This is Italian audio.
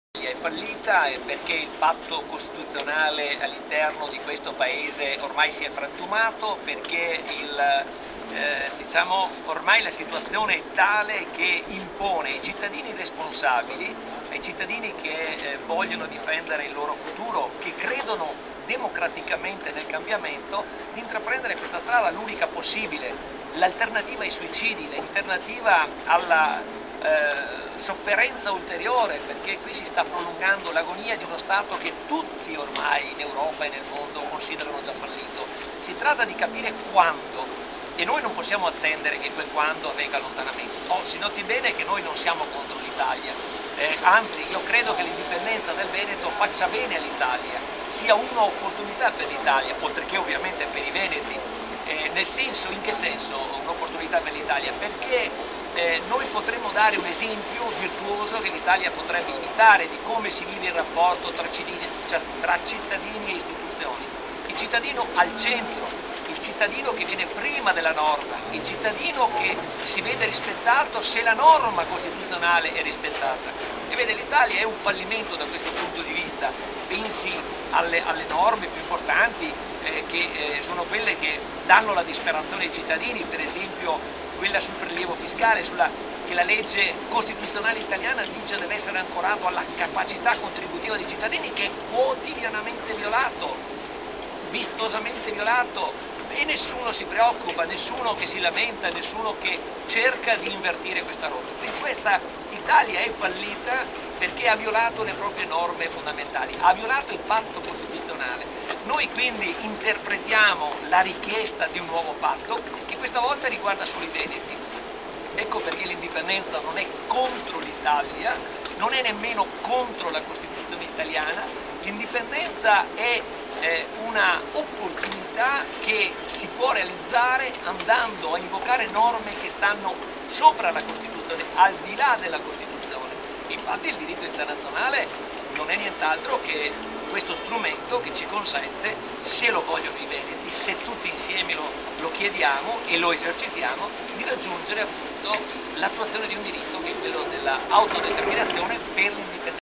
È fallita perché il patto costituzionale all'interno di questo paese ormai si è frantumato, perché ormai la situazione è tale che impone ai cittadini responsabili, ai cittadini che vogliono difendere il loro futuro, che credono democraticamente nel cambiamento, di intraprendere questa strada, l'unica possibile, l'alternativa ai suicidi, l'alternativa alla sofferenza ulteriore, perché qui si sta prolungando l'agonia di uno Stato che tutti ormai in Europa e nel mondo considerano già fallito. Si tratta di capire quando, e noi non possiamo attendere che quel quando avvenga allontanamento. Si noti bene che noi non siamo contro l'Italia, anzi io credo che l'indipendenza del Veneto faccia bene all'Italia, sia un'opportunità per l'Italia, oltre che ovviamente per i veneti. Nel senso, in che senso un'opportunità per l'Italia? Perché noi potremmo dare un esempio virtuoso che l'Italia potrebbe imitare di come si vive il rapporto tra cittadini e istituzioni. Il cittadino al centro, il cittadino che viene prima della norma, il cittadino che si vede rispettato se la norma costituzionale è rispettata. E vede, l'Italia è un fallimento da questo punto di vista. Pensi alle norme più importanti che sono quelle che danno la disperazione ai cittadini, per esempio quella sul prelievo fiscale, che la legge costituzionale italiana dice deve essere ancorato alla capacità contributiva dei cittadini, che è quotidianamente violato, vistosamente violato, e nessuno si preoccupa, nessuno che si lamenta, nessuno che cerca di invertire questa rotta. Quindi questa Italia è fallita perché ha violato le proprie norme fondamentali, ha violato il patto costituzionale. Noi quindi interpretiamo la richiesta di un nuovo patto che questa volta riguarda solo i veneti. Ecco perché l'indipendenza non è contro l'Italia, non è nemmeno contro la Costituzione italiana. L'indipendenza è una opportunità che si può realizzare andando a invocare norme che stanno sopra la Costituzione, al di là della Costituzione. Infatti il diritto internazionale non è nient'altro che questo strumento che ci consente, se lo vogliono i veneti, se tutti insieme lo chiediamo e lo esercitiamo, di raggiungere appunto l'attuazione di un diritto che è quello dell'autodeterminazione per l'indipendenza.